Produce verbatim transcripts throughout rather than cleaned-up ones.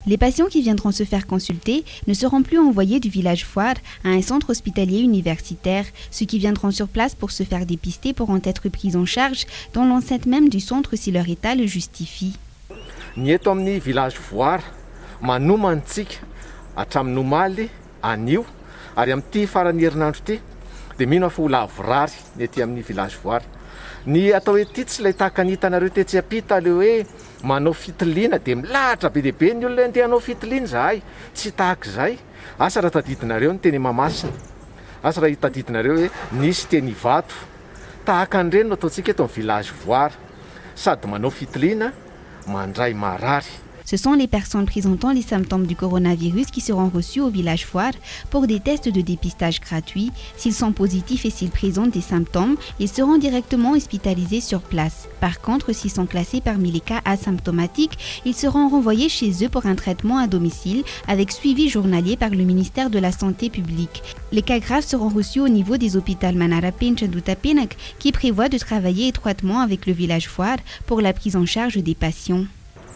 Les patients qui viendront se faire consulter ne seront plus envoyés du village Foire à un centre hospitalier universitaire. Ceux qui viendront sur place pour se faire dépister pourront être pris en charge dans l'enceinte même du centre si leur état le justifie. Ny eto amin'ny village Foire manomantsika hatramin'ny omaly anio ary amin'ity farany herinandro ity dia mino fa ho lavorary ny ety amin'ny village Foire. Ny atao hoe ity tsy ilay tahaka ny hitanareo tetsy ampita le hoe manao fitiliana dia milahatra be dia be ny olona andeha hanao fitiliana zahay, tsy tahak'izay. Asa raha tadidinareo ny teny Mahamasina, asa raha tadidinareo hoe nisy teny Ivato, tahaka an'ireny no ataontsika eto amin'ny village Foire, sady manao fitiliana mandray marary. Ce sont les personnes présentant les symptômes du coronavirus qui seront reçues au village Foire pour des tests de dépistage gratuits. S'ils sont positifs et s'ils présentent des symptômes, ils seront directement hospitalisés sur place. Par contre, s'ils sont classés parmi les cas asymptomatiques, ils seront renvoyés chez eux pour un traitement à domicile avec suivi journalier par le ministère de la Santé publique. Les cas graves seront reçus au niveau des hôpitaux Manarapench et Dutapenak qui prévoient de travailler étroitement avec le village Foire pour la prise en charge des patients.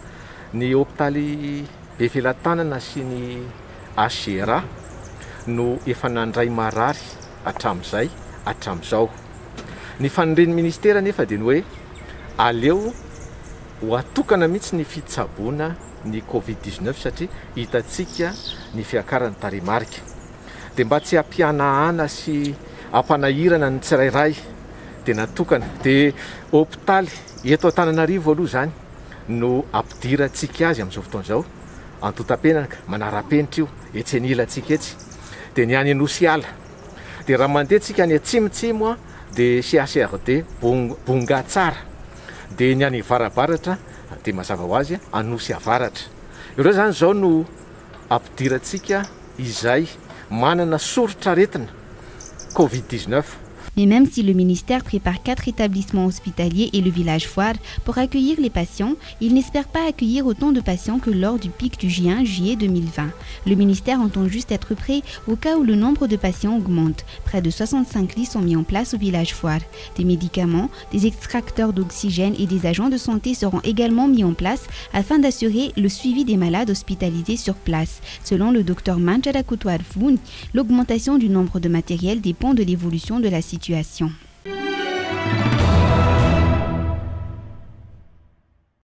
Ny hôpitaly be Felatanana sy ny H R A no efa nandray marary hatramin'izay hatramin'izao. Ny fanondren'ny ministera nefa dia ny hoe aleo ho atokana mihitsy ny fitsaboana ny covid dix-neuf satria hitantsika ny fiakarany tarehimarika. Dia mba tsy hampianahana sy hampanahirana ny tsirairay dia natokana. Dia hôpitaly eto Antananarivo aloha zany no ampidirantsika azy amin'izao fotoan'izao, Antotapelaka, Manarapenitra io, etsy anilantsika etsy, dia ny any Anosiala. Dia raha mandeha tsika any Atsimotsimo dia C H R D Bongatsara, dia ny any Avarabaratra dia mazava ho azy Anosy Avaratra. Ireo zany zao no ampidirantsika izay manana soritra aretina covid dix-neuf. Mais même si le ministère prépare quatre établissements hospitaliers et le village Foire pour accueillir les patients, il n'espère pas accueillir autant de patients que lors du pic du juin juillet deux mille vingt. Le ministère entend juste être prêt au cas où le nombre de patients augmente. Près de soixante-cinq lits sont mis en place au village Foire. Des médicaments, des extracteurs d'oxygène et des agents de santé seront également mis en place afin d'assurer le suivi des malades hospitalisés sur place. Selon le docteur Manjara Kutwarvoun, l'augmentation du nombre de matériel dépend de l'évolution de la situation.